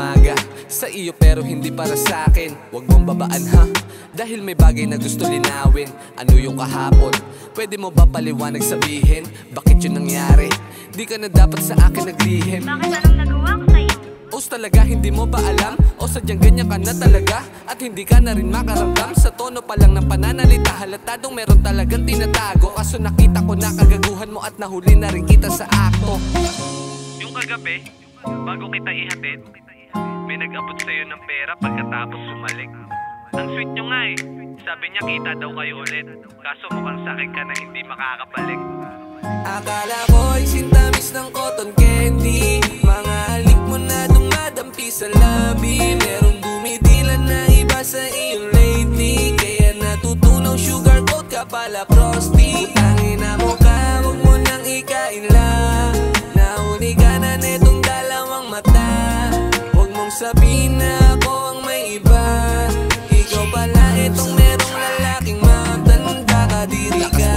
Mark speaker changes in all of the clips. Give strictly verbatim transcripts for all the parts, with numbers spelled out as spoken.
Speaker 1: umaga sa iyo pero hindi para sa akin. Huwag mong babaan ha, dahil may bagay na gusto linawin. Ano yung kahapon? Pwede mo ba paliwanag sabihin? Bakit yun nangyari? Di ka na dapat sa akin naglihim.
Speaker 2: Bakit anong nagawa ko sa'yo?
Speaker 1: Os talaga hindi mo ba alam? O sadyang ganyan ka na talaga? At hindi ka na rin makaramdam? Sa tono pa lang ng pananalita halatadong meron talagang tinatago. Kaso nakita ko na kagaguhan mo at nahuli na rin kita sa akto.
Speaker 3: Yung kagabi, bago kita ihatid, may nag-abot sa'yo ng pera pagkatapos sumalik. Ang sweet nyo nga eh, sabi niya kita daw kayo ulit. Kaso mukhang sa'kin ka na hindi makakabalik.
Speaker 1: Akala ko'y sintamis ng cotton candy, mga halik mo na dumadampi sa labi. Merong dumidilan na iba sa iyo lately, kaya natutunaw sugar coat ka pala prosti. Tangina mo ka, huwag mo nang ikain lang. Nahuli ka na netong dalawang mata. Huwag mong sabihin na ako ang may iba. Ikaw pala itong merong lalaking matanda. Kadiri ka,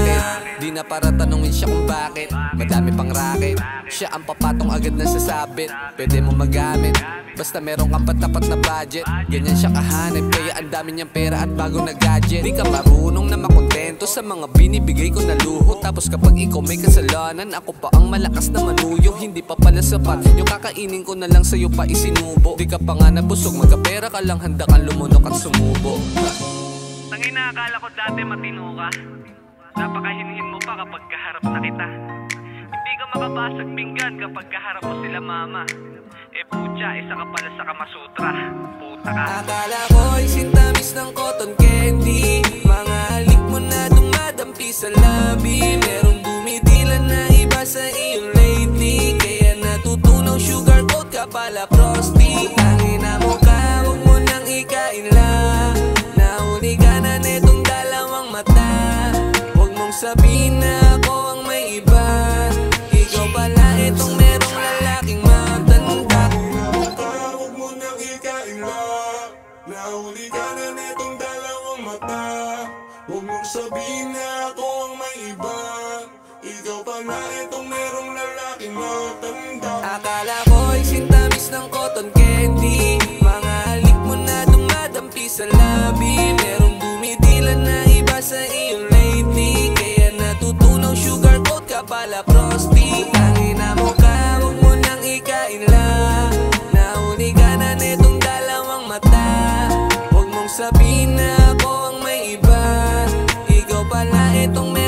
Speaker 1: di na para tanungin siya kung bakit. Madami pang racket, siya ang papatong agad na sasabit. Pwede mo magamit, basta meron kang patapat na budget. Ganyan siya kahanap, kaya ang dami niyang pera at bago na gadget. Di ka marunong na makontento sa mga binibigay ko na luho. Tapos kapag ikaw may kasalanan, ako pa ang malakas na manuyo. Hindi pa pala sapat, yung kakainin ko na lang sa'yo pa isinubo. Di ka pa nga nabusog, magkapera ka lang, handa kang lumunok at sumubo.
Speaker 3: Tangina, akala ko dati matino ka. Napakahinhin mo pa kapag kaharap na kita. Hindi ka makabasag pinggan kapag kaharap mo sila mama. Eh putya, isa ka pala sa Kamasutra. Puta ka.
Speaker 1: Akala ko'y sintamis ng cotton candy, mga halik mo na dumadampi sa labi. Merong dumidilan na iba sa iyo lately, kaya natutunaw sugar coat ka pala prosti. Tangina mo ka, huwag mo nang ikain lang. Nahuli ka na netong dalawang mata. Huwag mong sabihin na ako ang may iba. Ikaw pala itong merong lalaking matanda.
Speaker 4: Huwag mo nang ikain lang. Nahuli ka na netong dalawang mata. Huwag mong sabihin na ako ang may iba. Ikaw pala itong merong lalaking matanda.
Speaker 1: Akala ko'y sintamis ng cotton candy, mga halik mo na dumadampi sa labi. Merong dumidilan na iba sa iyo lately, kaya natutunaw sugar coat ka pala prosti. Tangina mo ka, huwag mo nang ikain lang. Nahuli ka na netong dalawang mata. Huwag mong sabihin na ako ang may iba. Ikaw pala itong may